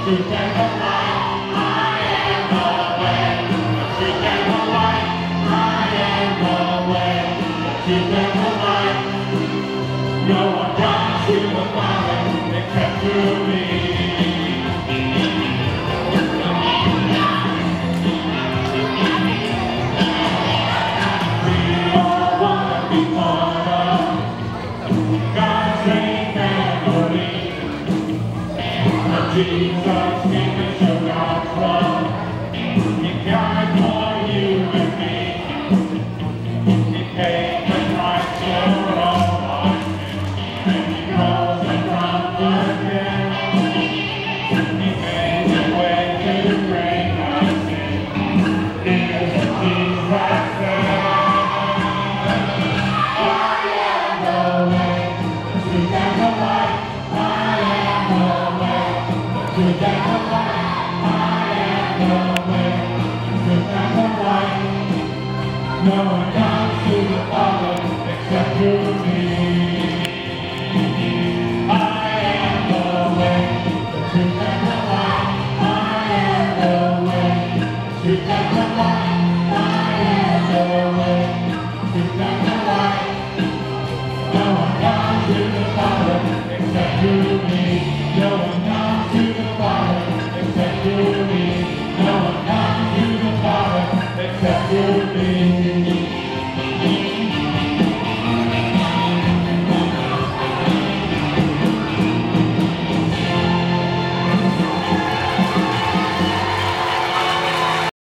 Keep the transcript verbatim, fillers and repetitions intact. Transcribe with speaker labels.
Speaker 1: truth and the light. I am the way, the truth and the light. I am the way, the truth and the light. No one comes to the Father except through me. We all want to be part of God's great family. Jesus came to show God's love. He died for you and me. He paid the price for all our sins, and He rose from the dead. He made the way to break our sin. Here's what Jesus said. I am the way, the truth and the light. I am the way, the truth and the light. I am the way, the truth and the light. No one comes to the Father except through me.